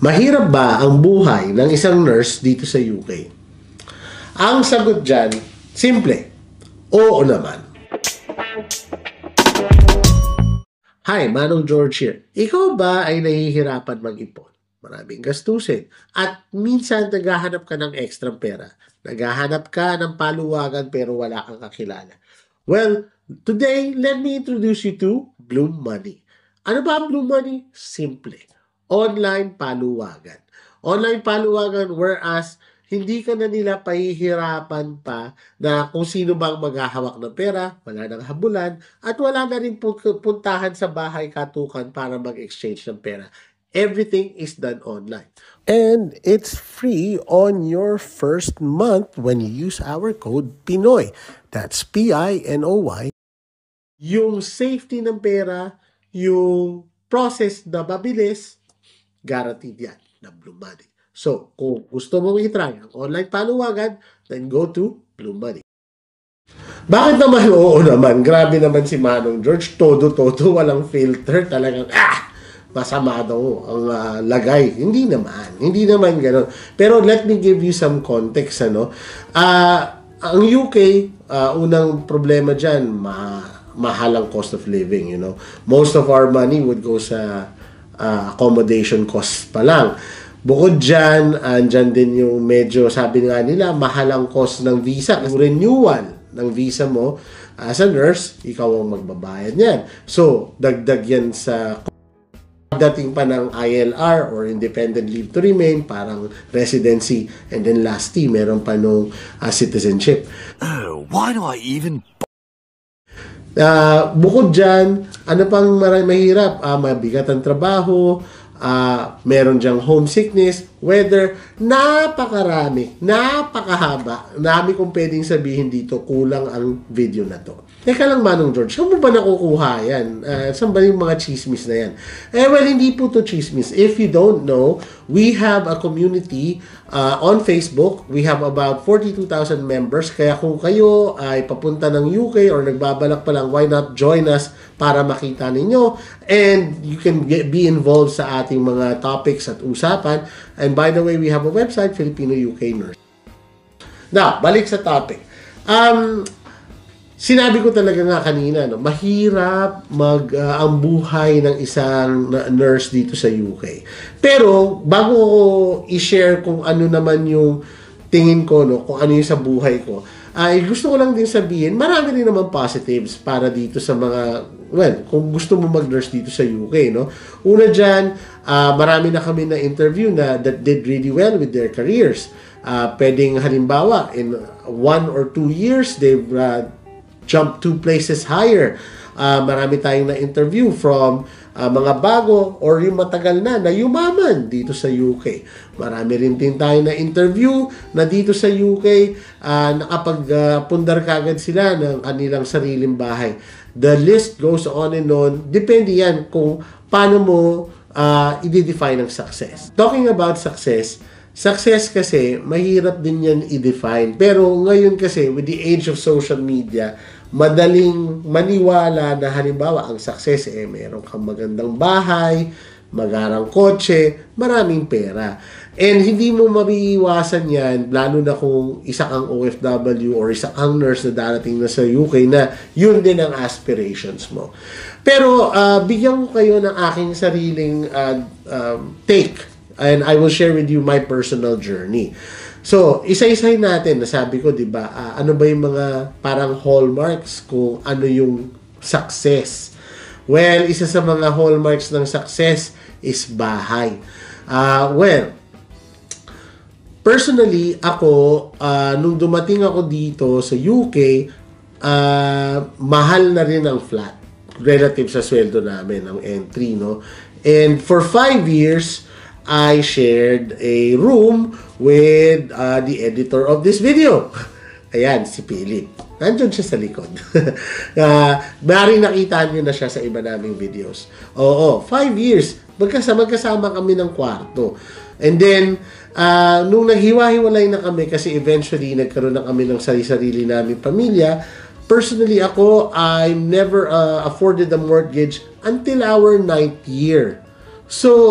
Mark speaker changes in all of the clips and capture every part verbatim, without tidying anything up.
Speaker 1: Mahirap ba ang buhay ng isang nurse dito sa U K? Ang sagot dyan, simple. Oo naman. Hi, Manong George here. Ikaw ba ay nahihirapan mag-ipon? Maraming gastusin. At minsan naghahanap ka ng extra pera. Naghahanap ka ng paluwagan pero wala kang kakilala. Well, today, let me introduce you to Bloom Money. Ano ba ang Bloom Money? Simple. Online paluwagan. Online paluwagan whereas hindi ka na nila pahihirapan pa na kung sino bang maghahawak ng pera, wala nang habulan, at wala na rin puntahan sa bahay katukan para mag-exchange ng pera. Everything is done online. And it's free on your first month when you use our code PINOY. That's P I N O Y. Yung safety ng pera, yung process na mabilis, guaranteed yan na Bloom Money. So, kung gusto mong i-try ang online paluwagan, then go to Bloom Money. Bakit naman oo naman? Grabe naman si Manong George. Todo-todo, walang filter. Talagang, ah! Masama daw ang uh, lagay. Hindi naman. Hindi naman gano'n. Pero let me give you some context. Ano? Uh, ang U K, uh, unang problema dyan, ma mahal ang cost of living. You know? Most of our money would go sa Uh, accommodation cost pa lang. Bukod dyan, andyan din yung medyo, sabi nga nila, mahal ang cost ng visa. Yung renewal ng visa mo as a nurse, ikaw ang magbabayad niyan. So, dagdag yan sa dating pa ng I L R or Independent Leave to Remain, parang residency, and then lastly, meron pa nung uh, citizenship.
Speaker 2: Oh, why do I even...
Speaker 1: Uh, bukod dyan, ano pang mahirap? Uh, mabigat ang trabaho, uh, meron dyang homesickness, weather, napakarami, napakahaba. Dami kong pwedeng sabihin dito, kulang ang video na to. Teka lang, Manong George, saan mo ba nakukuha yan? Uh, saan ba yung mga chismis na yan? Eh, well, hindi po to chismis. If you don't know, we have a community uh, on Facebook. We have about forty-two thousand members. Kaya kung kayo ay papunta ng U K or nagbabalak pa lang, why not join us para makita ninyo? And you can get, be involved sa ating mga topics at usapan. And by the way, we have a website, Filipino U K Nurse. Now, balik sa topic. Um... Sinabi ko talaga nga kanina, no, mahirap mag uh, ang buhay ng isang nurse dito sa U K. Pero bago ko i-share kung ano naman yung tingin ko, no, kung ano yung sa buhay ko, ay gusto ko lang din sabihin, marami rin naman positives para dito sa mga, well, kung gusto mo mag-nurse dito sa U K, no. Una dyan, uh, marami na kami na interview na that did really well with their careers. Uh, pwedeng halimbawa, in one or two years, they've uh, jump two places higher. Uh, marami tayong na-interview from uh, mga bago or yung matagal na na yumaman dito sa U K. Marami rin din tayong na-interview na dito sa U K uh, nakapag-pundar uh, kagad sila ng kanilang sariling bahay. The list goes on and on. Depende yan kung paano mo uh, i-define ang success. Talking about success, success kasi, mahirap din yan i-define. Pero ngayon kasi, with the age of social media, madaling maniwala na halimbawa, ang success, eh, meron kang magandang bahay, magarang kotse, maraming pera. And hindi mo mabiiwasan yan, lalo na kung isa kang O F W or isa kang nurse na darating na sa U K na yun din ang aspirations mo. Pero, uh, bigyan ko kayo ng aking sariling uh, um, take. And I will share with you my personal journey. So, isa-isahin natin, nasabi ko, di ba, uh, ano ba yung mga parang hallmarks kung ano yung success? Well, isa sa mga hallmarks ng success is bahay. Uh, well, personally, ako, uh, nung dumating ako dito sa U K, uh, mahal na rin ang flat relative sa sweldo namin, ang entry, no? And for five years, I shared a room with uh, the editor of this video. Ayan, si Philip. Nandiyon siya sa likod. uh, Maring nakita niyo na siya sa iba naming videos. Oo, five years. Magkasama, magkasama kami ng kwarto. And then, uh, nung naghiwa-hiwalay na kami, kasi eventually nagkaroon na kami ng sarili-sarili naming pamilya, personally ako, I never uh, afforded a mortgage until our ninth year. So,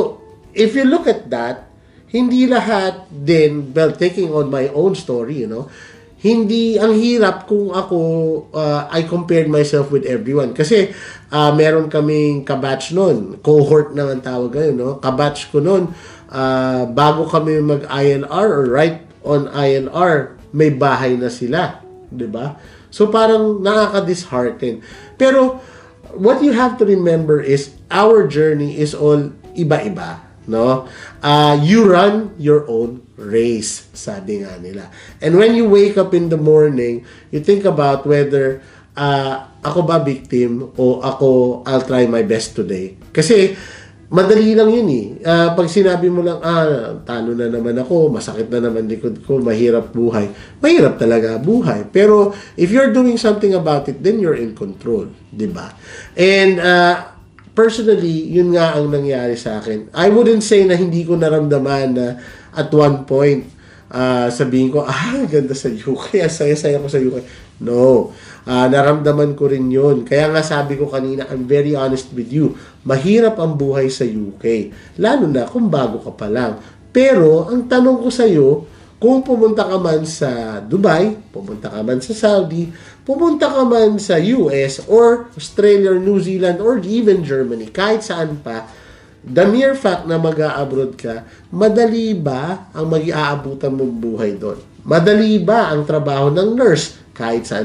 Speaker 1: if you look at that, hindi lahat din, well, taking on my own story, you know, hindi, ang hirap kung ako, uh, I compared myself with everyone. Kasi, uh, meron kaming kabatch nun, cohort na ang tawag ngayon, no? Kabatch ko nun, uh, bago kami mag-I L R or right on I L R, may bahay na sila, di ba? So, parang nakaka-dishearten. Pero, what you have to remember is, our journey is all iba-iba. No? Uh, you run your own race, sabi nga nila. And when you wake up in the morning, you think about whether uh, ako ba victim o ako, I'll try my best today. Kasi, madali lang yun eh. Uh, pag sinabi mo lang, ah, talo na naman ako, masakit na naman likod ko, mahirap buhay. Mahirap talaga buhay. Pero, if you're doing something about it, then you're in control. Diba? And, uh, personally, yun nga ang nangyari sa akin. I wouldn't say na hindi ko naramdaman na at one point, uh, sabihin ko, ah, ganda sa U K, ang saya-saya ko sa U K. No. Uh, naramdaman ko rin yun. Kaya nga sabi ko kanina, I'm very honest with you. Mahirap ang buhay sa U K. Lalo na kung bago ka pa lang. Pero, ang tanong ko sa iyo, kung pumunta ka man sa Dubai, pumunta ka man sa Saudi, pumunta ka man sa U S or Australia or New Zealand or even Germany, kahit saan pa, the mere fact na mag-a-abroad ka, madali ba ang mag-iaabutan mong buhay doon? Madali ba ang trabaho ng nurse kahit saan?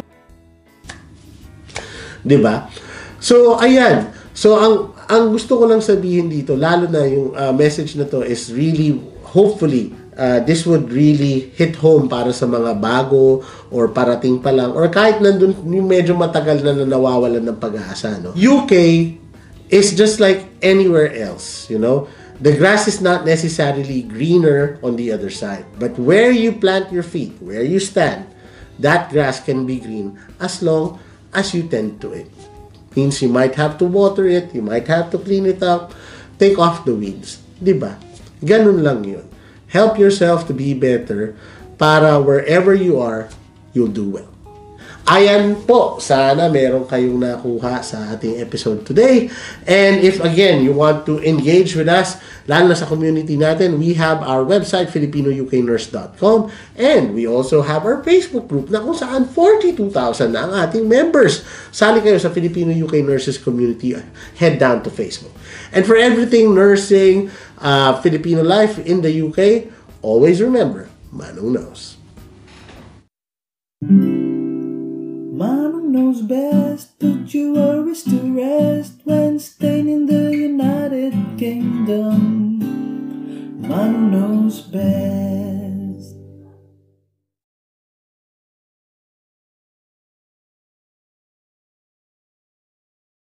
Speaker 1: Diba? So, ayan. So, ang ang gusto ko lang sabihin dito, lalo na yung uh, message na to is really, hopefully, Uh, this would really hit home para sa mga bago or parating pa lang or kahit nandun yung medyo matagal na na nawawalan ng pag-asa, no? U K is just like anywhere else, you know? The grass is not necessarily greener on the other side, but where you plant your feet, where you stand, that grass can be green as long as you tend to it. Means you might have to water it, you might have to clean it up, take off the weeds, diba? Ganun lang yun. Help yourself to be better para wherever you are, you'll do well. Ayan po, sana meron kayong nakuha sa ating episode today. And if again, you want to engage with us, lalo na sa community natin, we have our website, filipino u k nurse dot com, and we also have our Facebook group na kung saan forty-two thousand na ang ating members. Sali kayo sa Filipino U K Nurses Community, head down to Facebook. And for everything nursing, uh, Filipino life in the U K, always remember, Manong knows.
Speaker 3: Manong knows best, put your worries to rest when staying in the United Kingdom. Manong knows best.